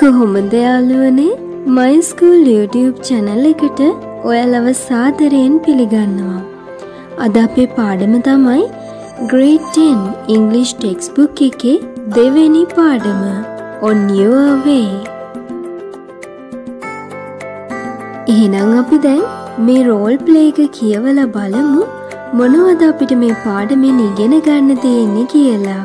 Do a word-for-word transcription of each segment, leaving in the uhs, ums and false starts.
කොහොමද යාළුවනේ? My School YouTube channel එකට ඔයාලව සාදරයෙන් පිළිගන්නවා. අද අපේ පාඩම තමයි Grade ten English textbook එකේ දෙවෙනි පාඩම On Your Way. එහෙනම් අපි දැන් මේ role play එක කියවලා බලමු මොනවද අපිට මේ පාඩමෙන් ඉගෙන ගන්න තියෙන්නේ කියලා.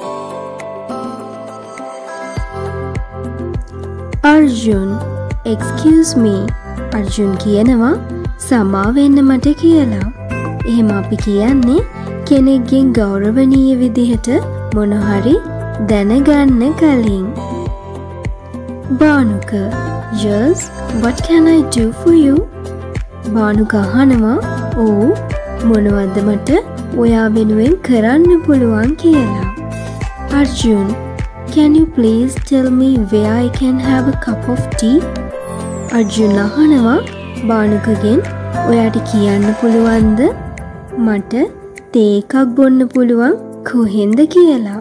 Arjun, excuse me. Arjun කියනවා සමා වෙන්න මට කියලා. එහෙම අපි කියන්නේ කෙනෙක්ගෙන් ගෞරවනීය විදිහට මොන හරි දැනගන්න කලින්. Banuka, yes, what can I do for you? Banuka අහනවා, "ඔව්, මොනවද මට ඔයා වෙනුවෙන් කරන්න පුළුවන් කියලා." Arjun, can you please tell me where I can have a cup of tea? Arjun අහනවා බානුකගෙන් ඔයාට කියන්න පුළුවන්ද මට තේ එකක් බොන්න පුළුවන් කොහෙන්ද කියලා.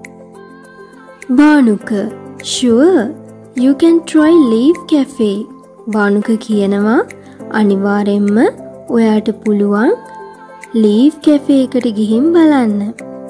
Bhanuka, sure, you can try Leaf Cafe. Bhanuka කියනවා අනිවාර්යෙන්ම ඔයාට පුළුවන් Leaf Cafe එකට ගිහින් බලන්න.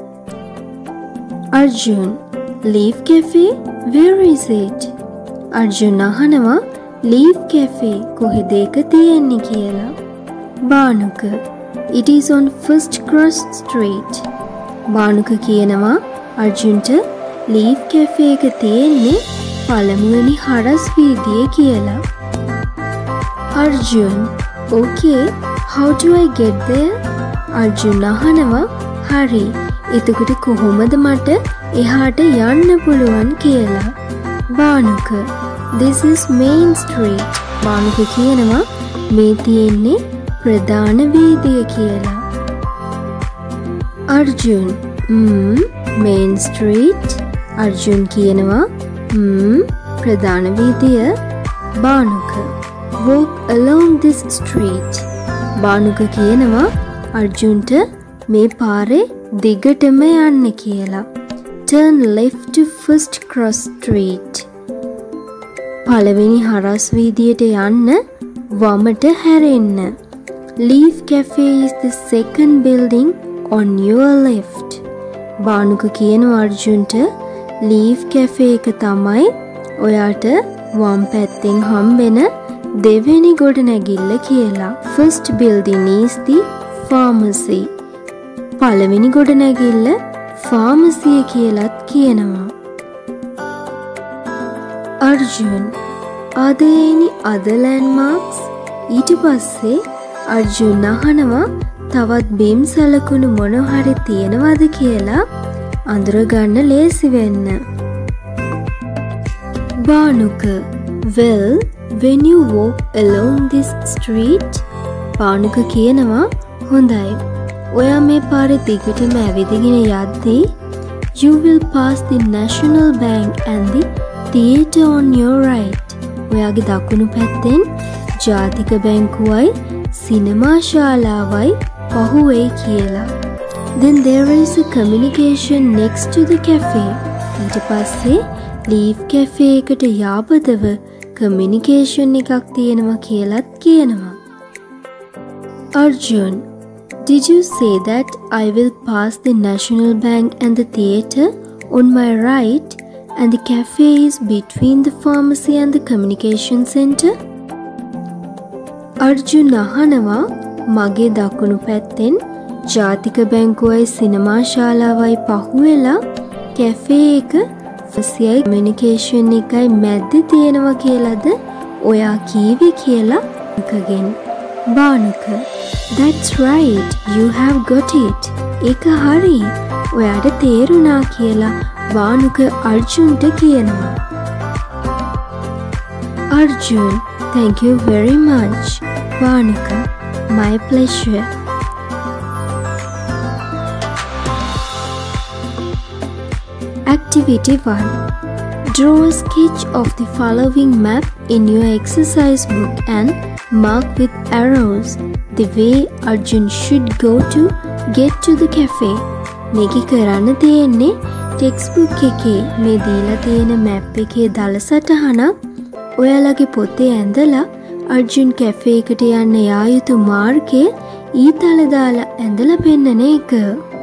Arjun, Leaf Cafe? Where is it? Arjun අහනවා Leaf Cafe කොහෙද ඒක තියෙන්නේ කියලා. Banuka, it is on First Cross Street. Banuka කියනවා අර්ජුන්ට Leaf Cafe එක තියෙන්නේ පළමුවෙනි හරස් වීදියේ කියලා. Arjun, okay, how do I get there? Arjun අහනවා හරි, එතකොට කොහොමද මට එහාට යන්න පුළුවන් කියලා. Banuka, this is Main Street. Banuka කියනවා මේ තියෙන්නේ ප්‍රධාන වීදිය කියලා. Arjun, hmm, Main Street. Arjun කියනවා hmm, ප්‍රධාන වීදිය. Banuka, walk along this street. Banuka කියනවා අර්ජුන්ට මේ පාරේ දිගටම යන්න කියලා. Turn left to First Cross Street. පළවෙනි හරස් වීදියට යන්න වමට හැරෙන්න. Leaf Cafe is the second building on your left. Bhanuka කියනවා අර්ජුන්ට Leaf Cafe එක තමයි ඔයාට වම් පැත්තෙන් හම්බෙන දෙවෙනි ගොඩනැගිල්ල කියලා. First building is the pharmacy. පළවෙනි ගොඩනැගිල්ල ෆාමසි කියලත් කියනවා. Arjun, are there any other landmarks? ඊට පස්සේ අර්ජුන් අහනවා තවත් බිම් සලකුණු මොන හරි තියෙනවද කියලා අඳුරගන්න ලේසි වෙන්න. Banuka, well, when you walk along this street, Banuka කියනවා හොඳයි. ඔයා මේ පාරේ දිගටම ඇවිදගෙන යද්දී you will pass the National Bank and the theatre on your right. ඔයාගේ දකුණු පැත්තෙන් ජාතික බැංකුවයි සිනමා ශාලාවයි පහුවෙයි කියලා. Then there is a communication next to the cafe. ඊට පස්සේ Leaf Cafe එකට යාබදව communication එකක් තියෙනවා කියලත් කියනවා. Arjun, did you say that I will pass the National Bank and the theatre on my right and the cafe is between the pharmacy and the communication center? Arjun අහනවා මගේ දකුණු පැත්තෙන් ජාතික බැංකුවයි සිනමා ශාලාවයි පහුවෙලා කැෆේ එක ෆසියයි කමියුනිකේෂන් එකයි මැද්ද තියෙනවා කියලාද ඔයා කීවේ කියලා එකගෙන්. Banuka, that's right, you have got it. ඒක හරි, ඔයාට තේරුණා කියලා Banuka අර්ජුන්ට කියනවා. Arjun, thank you very much. Banuka, my pleasure. Activity one. Draw a sketch of the following map in your exercise book and mark with arrows the way Arjun should go to get to the cafe. මේක කරන්න තියෙන්නේ ටෙක්ස්ට්බුක් එකේ මේ දීලා තියෙන map එකේ දල සටහනක් ඔයාලගේ පොතේ ඇඳලා අර්ජුන් කැෆේ එකට යන්න යා යුතු මාර්ගයේ ඊතල දාලා ඇඳලා පෙන්නන එක.